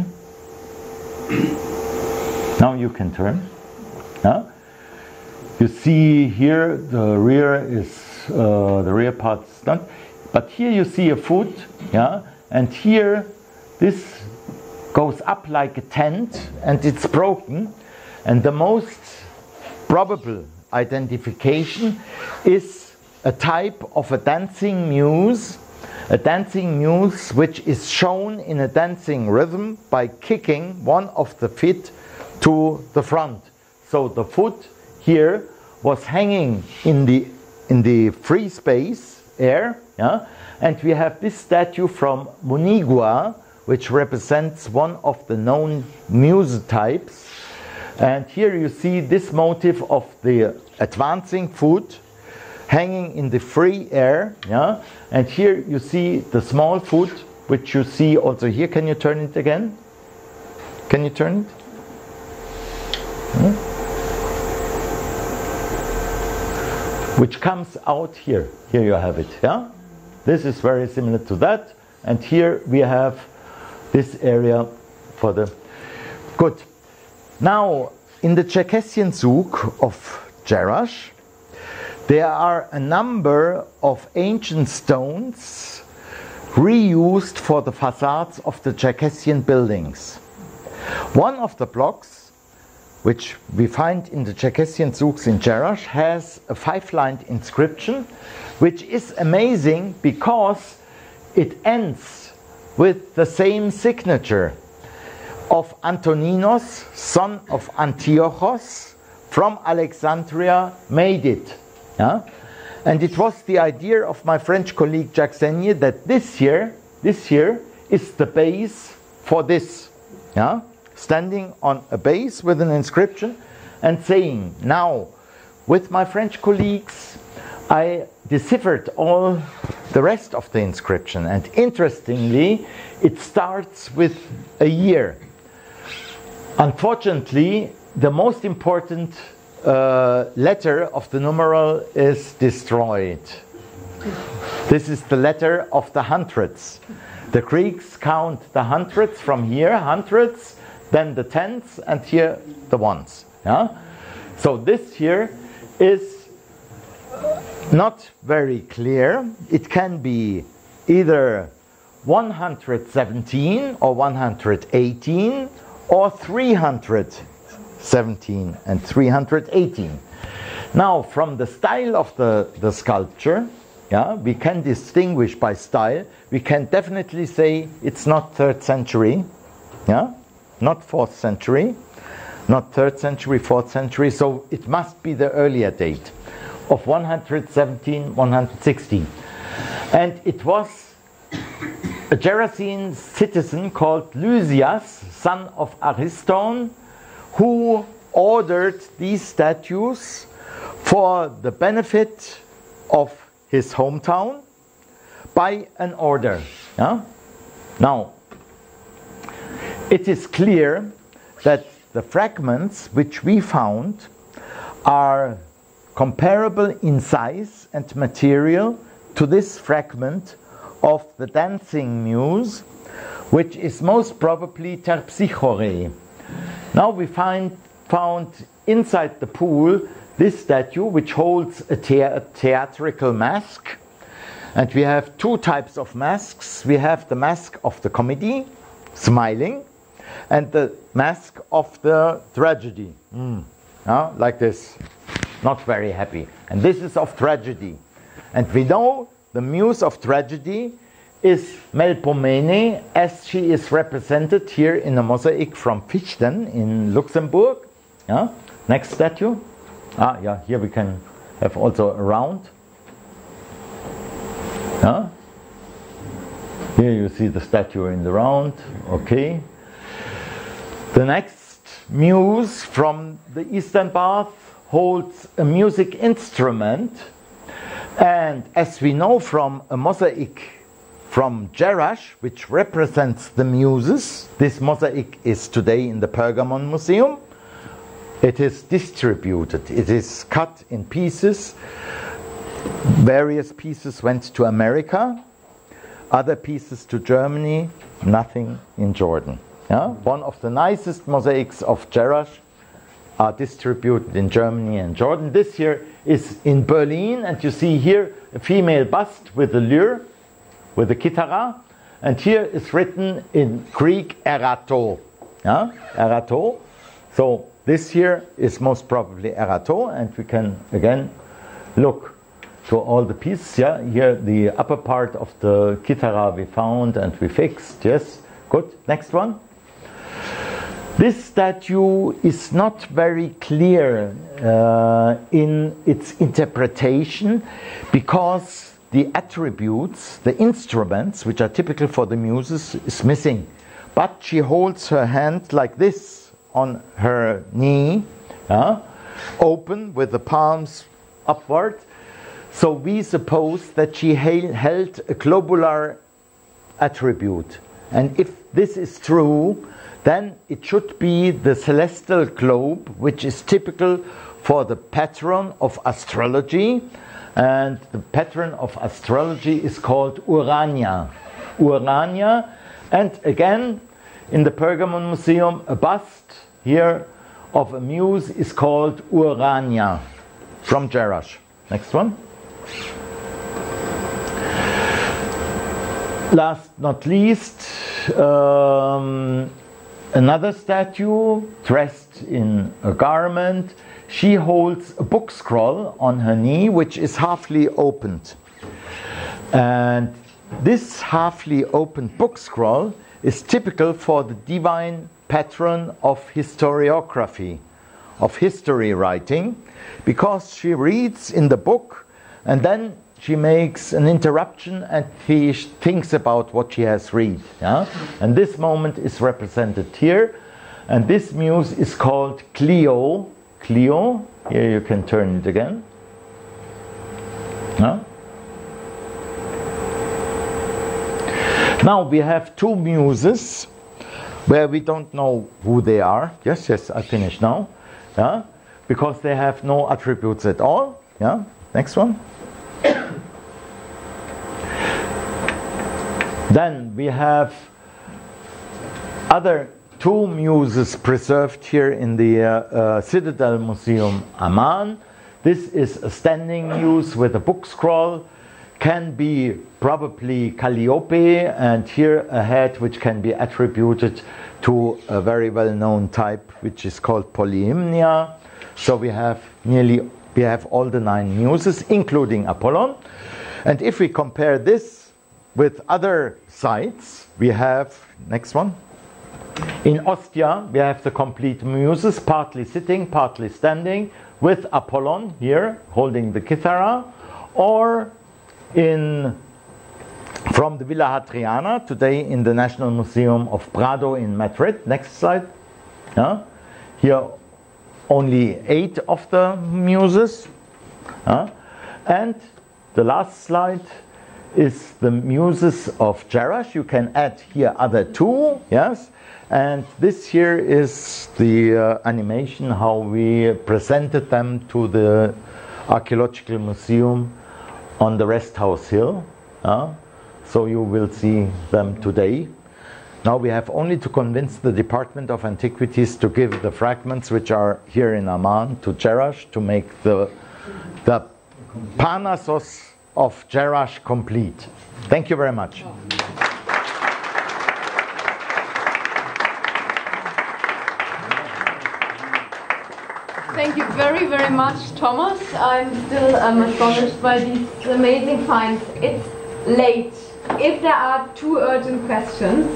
Now you can turn. Yeah? You see here the rear is uh, the rear part is done, but here you see a foot, yeah, and here this goes up like a tent and it's broken, and the most probable identification is a type of a dancing muse, a dancing muse which is shown in a dancing rhythm by kicking one of the feet to the front. So the foot here was hanging in the in the free space air, yeah? And we have this statue from Munigua, which represents one of the known muse types. And here you see this motif of the advancing foot hanging in the free air. Yeah? And here you see the small foot, which you see also here. Can you turn it again? Can you turn it? Hmm? Which comes out here. Here you have it. Yeah? This is very similar to that. And here we have this area for the... Good. Now, in the Cherkessian Zug of Jerash, there are a number of ancient stones reused for the facades of the Cherkessian buildings. One of the blocks, which we find in the Cherkessian Zugs in Jerash, has a five-lined inscription, which is amazing because it ends with the same signature of Antoninos, son of Antiochos, from Alexandria, made it. Yeah? And it was the idea of my French colleague Jacques Senier that this here, this here is the base for this. Yeah? Standing on a base with an inscription and saying, now, with my French colleagues, I deciphered all the rest of the inscription. And interestingly, it starts with a year. Unfortunately, the most important uh, letter of the numeral is destroyed. This is the letter of the hundreds. The Greeks count the hundreds from here, hundreds, then the tenths, and here the ones. Yeah? So this here is not very clear. It can be either one hundred seventeen or one hundred eighteen or three hundred seventeen and three hundred eighteen. Now, from the style of the, the sculpture, yeah, we can distinguish by style. We can definitely say it's not third century, yeah, not fourth century, not third century, fourth century. So it must be the earlier date of one hundred seventeen, one hundred sixteen. And it was a Gerasene citizen called Lysias, son of Ariston, who ordered these statues for the benefit of his hometown by an order. Yeah? Now, it is clear that the fragments which we found are comparable in size and material to this fragment of the dancing muse, which is most probably Terpsichore. Now we find found inside the pool this statue, which holds a, the a theatrical mask. And we have two types of masks. We have the mask of the comedy, smiling, and the mask of the tragedy. Mm. Yeah, like this, not very happy. And this is of tragedy. And we know the muse of tragedy is Melpomene, as she is represented here in a mosaic from Fichten in Luxembourg. Yeah? Next statue. Ah, yeah, here we can have also a round. Yeah? Here you see the statue in the round. Okay. The next muse from the Eastern Bath holds a music instrument. And as we know from a mosaic from Jerash, which represents the muses, this mosaic is today in the Pergamon Museum. It is distributed. It is cut in pieces. Various pieces went to America, other pieces to Germany, nothing in Jordan. Yeah? One of the nicest mosaics of Jerash are distributed in Germany and Jordan. This here is in Berlin, and you see here a female bust with a lyre, with a kithara, and here is written in Greek erato. Yeah? Erato. So this here is most probably erato, and we can again look to all the pieces. Yeah? Here the upper part of the kithara we found and we fixed. Yes, good. Next one. This statue is not very clear uh, in its interpretation because the attributes, the instruments, which are typical for the muses, is missing. But she holds her hand like this on her knee, uh, open with the palms upward. So we suppose that she held a globular attribute. And if this is true, then it should be the celestial globe, which is typical for the patron of astrology. And the patron of astrology is called Urania. Urania. And again, in the Pergamon Museum, a bust here of a muse is called Urania from Jerash. Next one. Last not least, um, another statue dressed in a garment. She holds a book scroll on her knee, which is halfly opened. And this halfly opened book scroll is typical for the divine patron of historiography, of history writing, because she reads in the book and then she makes an interruption and he thinks about what she has read. Yeah? And this moment is represented here. And this muse is called Clio. Clio. Here you can turn it again. Yeah? Now we have two muses where we don't know who they are. Yes, yes, I finished now. Yeah? Because they have no attributes at all. Yeah? Next one. Then we have other two muses preserved here in the uh, uh, Citadel Museum, Amman. This is a standing muse with a book scroll. Can be probably Calliope, and here a head which can be attributed to a very well-known type which is called Polyhymnia. So we have nearly, we have all the nine muses, including Apollon. And if we compare this with other sites, we have, next one. In Ostia, we have the complete muses, partly sitting, partly standing, with Apollon here, holding the Kithara. Or in, from the Villa Hadriana, today in the National Museum of Prado in Madrid. Next slide. Yeah. Here, only eight of the muses. Yeah. And the last slide is the muses of Jerash. You can add here other two, yes. And this here is the uh, animation, how we presented them to the Archaeological Museum on the Rest House Hill. Uh, so you will see them today. Now we have only to convince the Department of Antiquities to give the fragments which are here in Amman to Jerash to make the, the Parnassos of Jerash complete. Thank you very much. Thank you very, very much, Thomas. I'm still um, astonished by these amazing finds. It's late. If there are two urgent questions.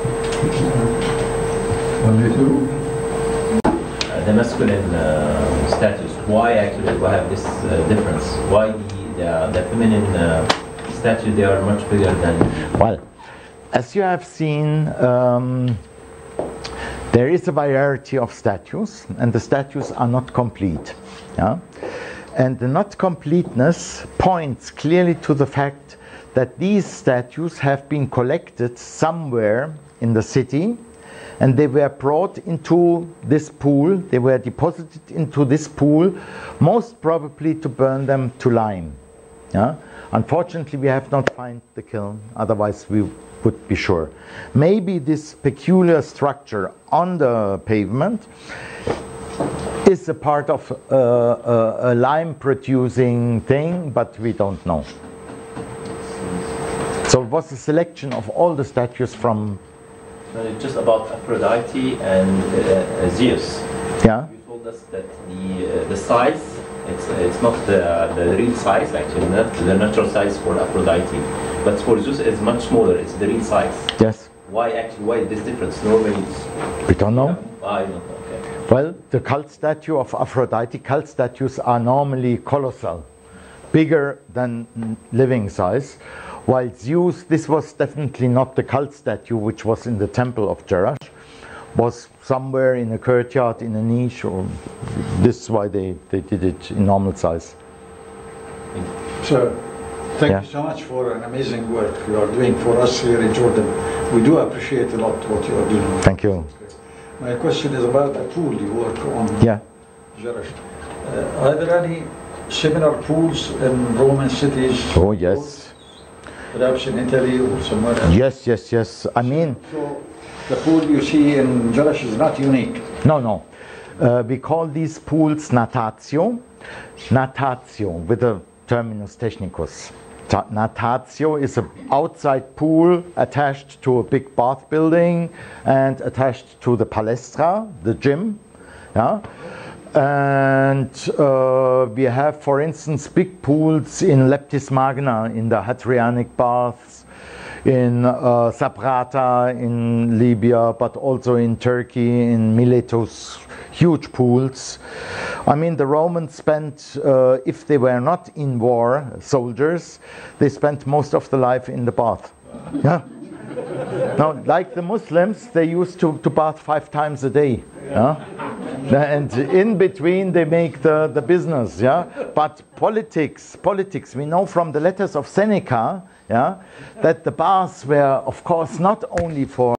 Only two? Uh, the masculine uh, status, why actually we have this uh, difference? Why the The, the feminine uh, statue, they are much bigger than... Well, as you have seen, um, there is a variety of statues, and the statues are not complete. Yeah? And the not completeness points clearly to the fact that these statues have been collected somewhere in the city, and they were brought into this pool, they were deposited into this pool, most probably to burn them to lime. Yeah? Unfortunately, we have not found the kiln, otherwise we would be sure. Maybe this peculiar structure on the pavement is a part of uh, a, a lime-producing thing, but we don't know. So it was a selection of all the statues from... No, just about Aphrodite and uh, Zeus. Yeah. You told us that the, uh, the size, It's, it's not the, the real size actually, not the natural size for Aphrodite, but for Zeus it's much smaller, it's the real size. Yes. Why actually, why this difference? Normally it's... We don't know. Yeah, I don't know, okay. Well, the cult statue of Aphrodite, cult statues are normally colossal, bigger than living size, while Zeus, this was definitely not the cult statue which was in the temple of Jerash, was somewhere in a courtyard, in a niche, or this is why they, they did it in normal size. Thank you. So, thank Yeah. you so much for an amazing work you are doing for us here in Jordan. We do appreciate a lot what you are doing. Thank you. My question is about a pool you work on. Yeah. Jerash. Uh, are there any similar pools in Roman cities? Oh, yes. Perhaps in Italy or somewhere else? Yes, yes, yes. I mean, So, the pool you see in Jerash is not unique. no, no. Uh, we call these pools natatio. Natatio with the terminus technicus. Ta- Natatio is an outside pool attached to a big bath building and attached to the palestra, the gym. Yeah? And uh, we have, for instance, big pools in Leptis Magna, in the Hadrianic baths, in uh, Sabrata in Libya, but also in Turkey, in Miletus, huge pools. I mean, the Romans spent, uh, if they were not in war, soldiers, they spent most of the life in the bath. Yeah. Now, like the Muslims, they used to, to bath five times a day. Yeah? And in between they make the, the business. Yeah? But politics, politics, we know from the letters of Seneca, yeah, that the baths were, of course, not only for